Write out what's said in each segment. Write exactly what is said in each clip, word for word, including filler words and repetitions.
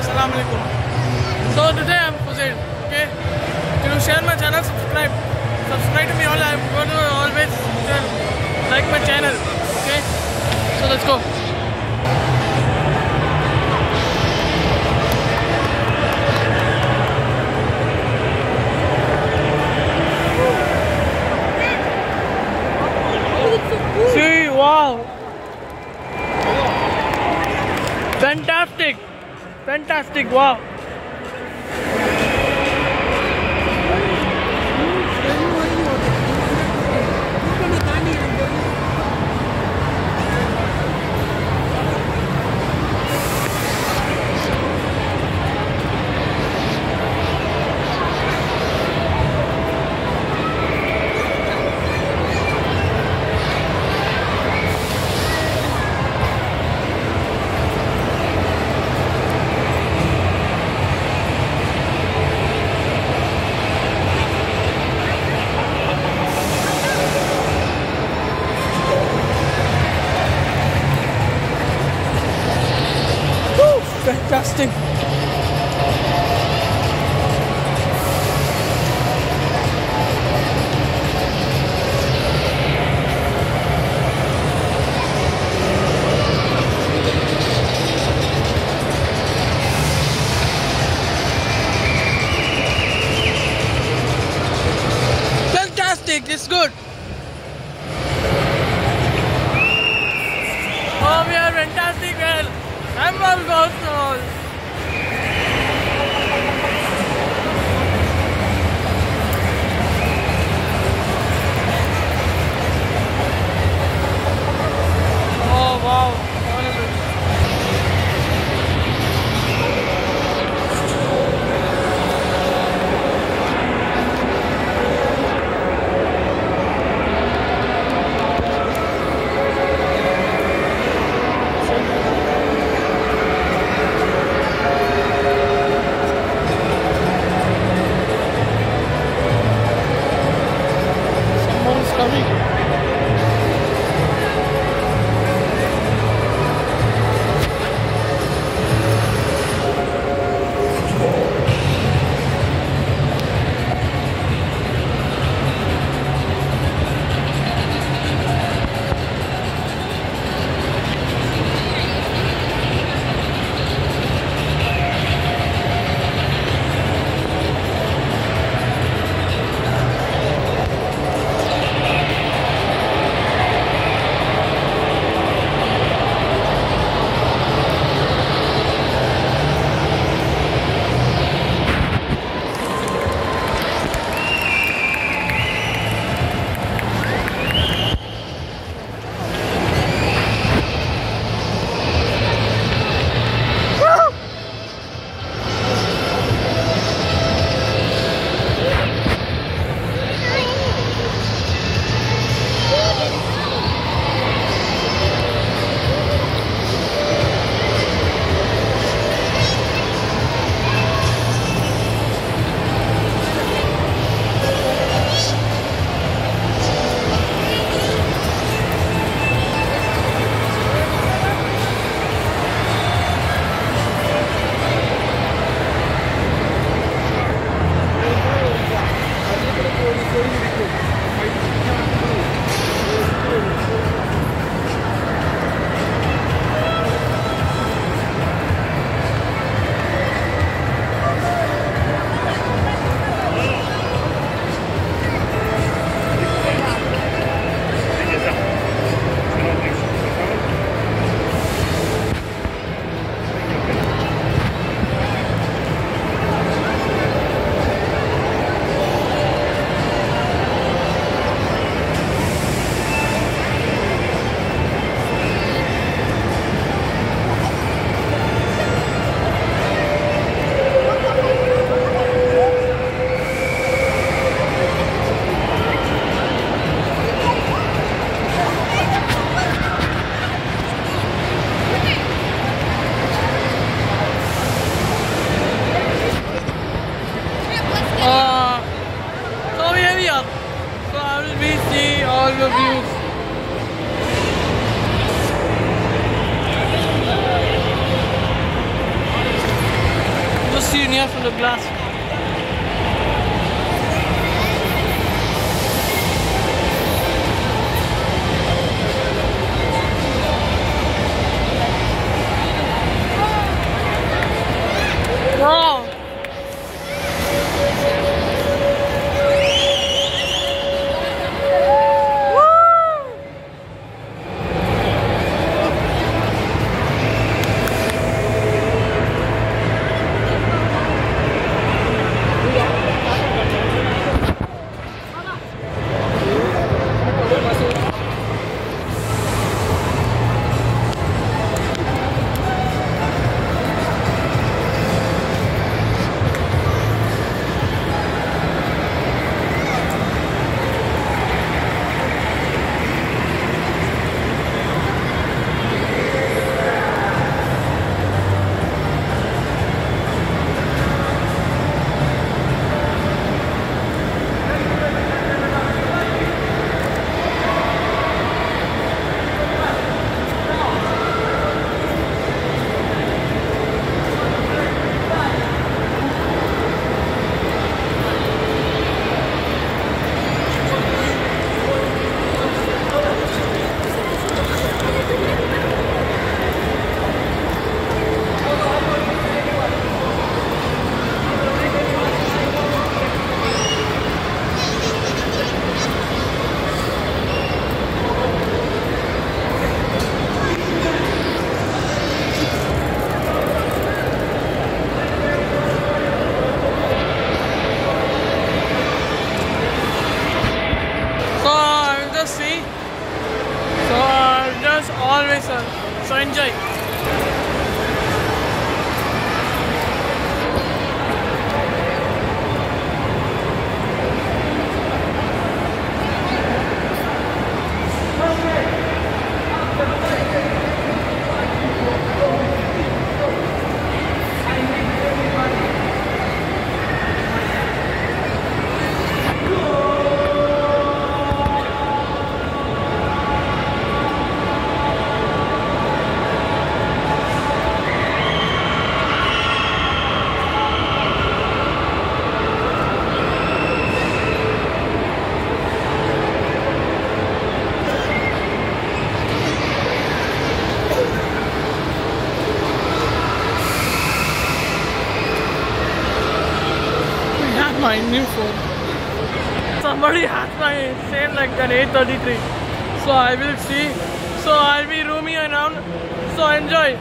Assalamu alaikum. So today I'm Fuzail. Okay, can you share my channel? Subscribe, subscribe to me. All I'm going to always tell, like my channel. Okay, so let's go. See, wow. Fantastic! Fantastic! Wow! Fantastic. Fantastic, it's good. Oh, we are fantastic, well. I'm all gone. air from the glass. Wow. Always, sir. So enjoy. My new phone. Somebody has my same like an eight thirty-three. So I will see. So I'll be roaming around. So enjoy.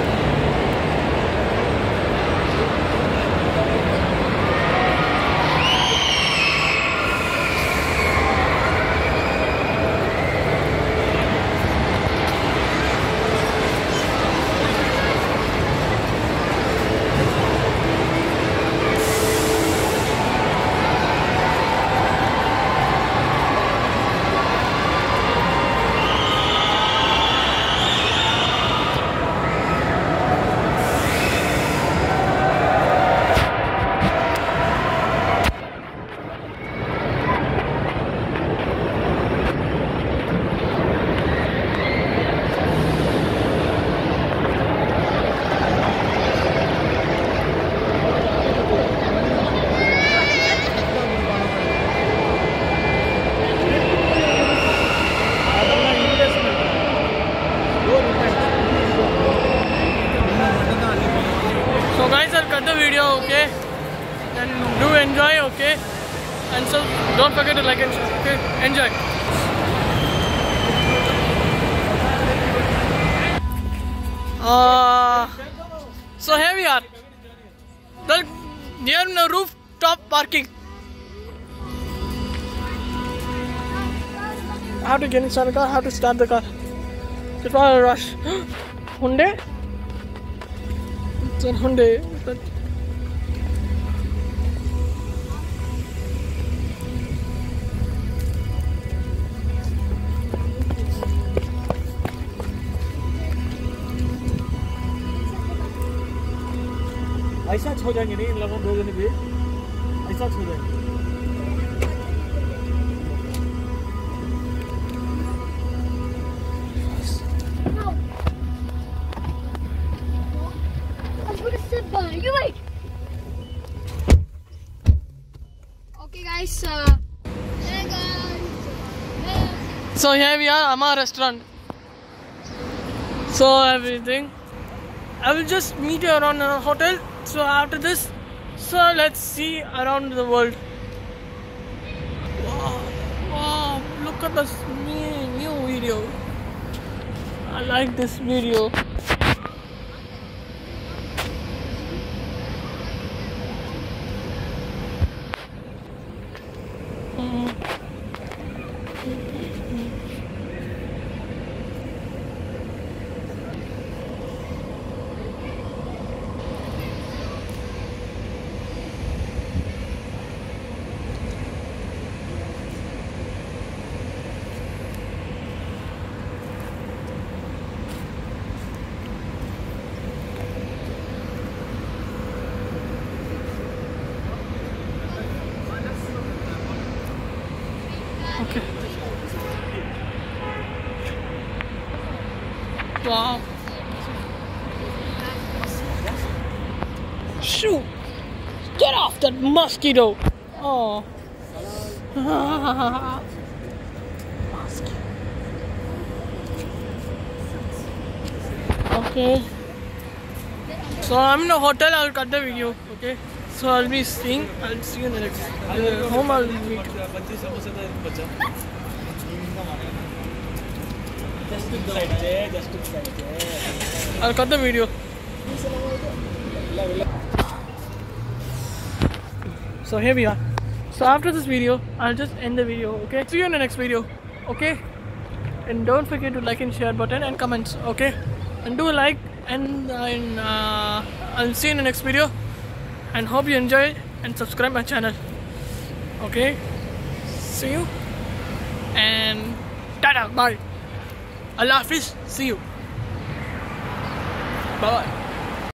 So guys, I'll cut the video, okay? And do enjoy, okay? And so don't forget to like and share, okay? Enjoy. Uh, so here we are. The near the rooftop parking. I have to get inside the car, I have to start the car. It's not a rush. Hyundai? It's a Hyundai. But ऐसा छो जाएंगे नहीं इन लोगों दो जने भी ऐसा छो जाएंगे I'm gonna sit by you. Wait. guys. Uh, hey guys. So here we are, Amma restaurant. So everything. I will just meet you around the hotel. So after this, so let's see around the world. Wow, wow! Look at this new, new video. I like this video. Okay. Wow. Shoot! Get off that mosquito! Oh. Okay. So I'm in a hotel. I'll cut the video. Okay. So I'll be seeing. I'll see you in the next uh, home. I'll meet. I'll cut the video. So here we are. So after this video, I'll just end the video. Okay. See you in the next video. Okay. And don't forget to like and share button and comments. Okay. And do a like and uh, I'll see you in the next video. And hope you enjoy and subscribe my channel. Okay. See you. And tada, bye. Allah Hafiz. See you. Bye bye.